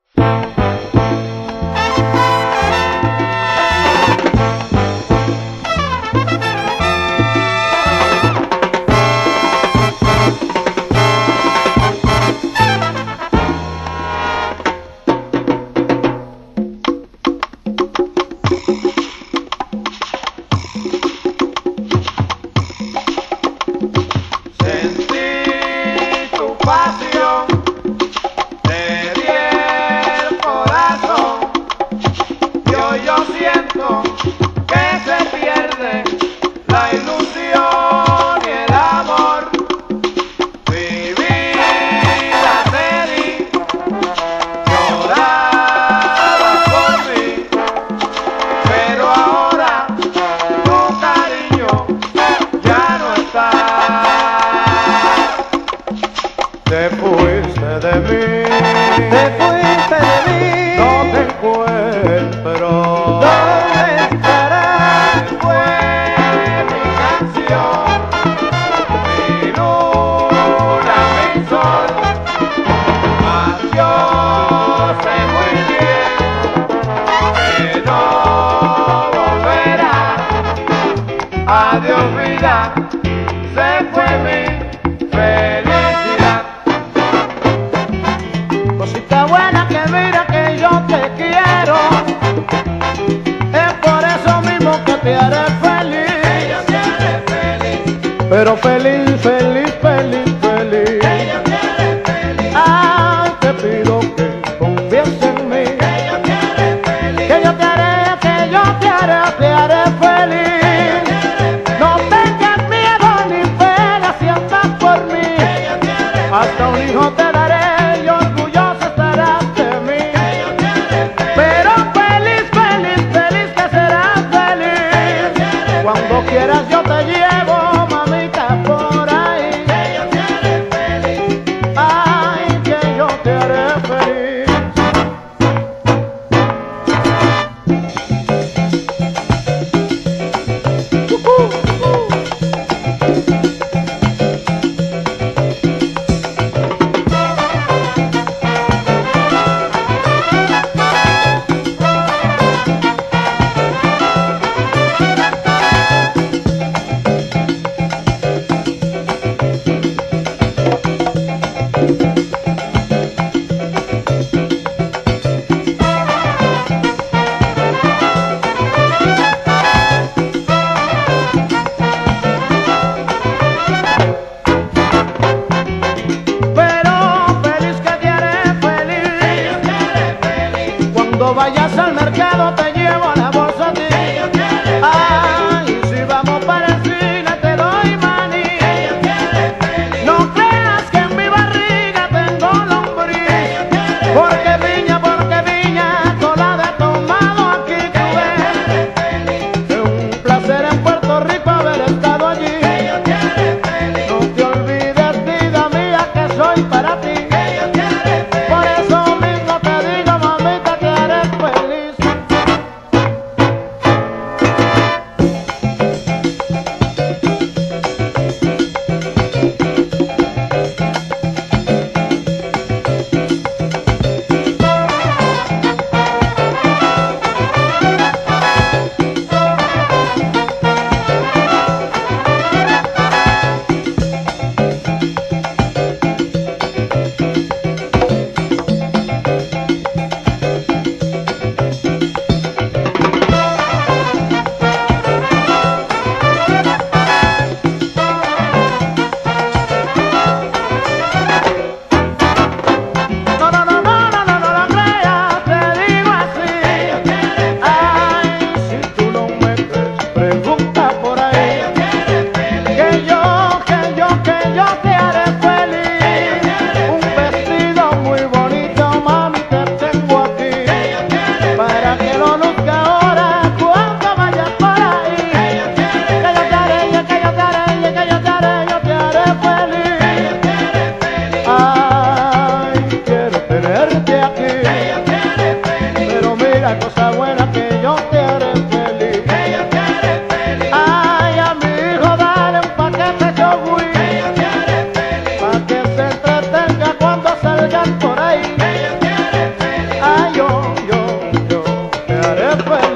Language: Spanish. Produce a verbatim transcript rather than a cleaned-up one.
Adiós vida, se fue mi felicidad. Cosita buena que mira que yo te quiero, es por eso mismo que te haré feliz. Ella te haré feliz, pero feliz, feliz, feliz, feliz. ella te haré feliz. Ay, te pido que confíes en mí, Ella te haré feliz, que yo te haré, que yo te haré, te haré feliz. Hasta un hijo te daré y orgulloso estarás de mí. Pero feliz, feliz, feliz que serás feliz. Cuando quieras yo te llevo, mamita, por ahí. Ay, que yo te haré feliz. Uh-huh. Cuando vayas al mercado te llevo la bolsa a ti. Ay, si vamos para el cine te doy maní. No creas que en mi barriga tengo lombriz, porque viña, porque viña, toda de tomado aquí tú ves. Es un placer en Puerto Rico haber estado allí. No te olvides, vida mía, que soy para ti. Por eso mismo te digo, mamita, que haré feliz. Cosa buena que yo te haré feliz. ella te haré feliz, Ay, a mi hijo dale un paquete de chogui, ella te haré feliz, pa' que se entretenga cuando salgan por ahí. ella te haré feliz, feliz.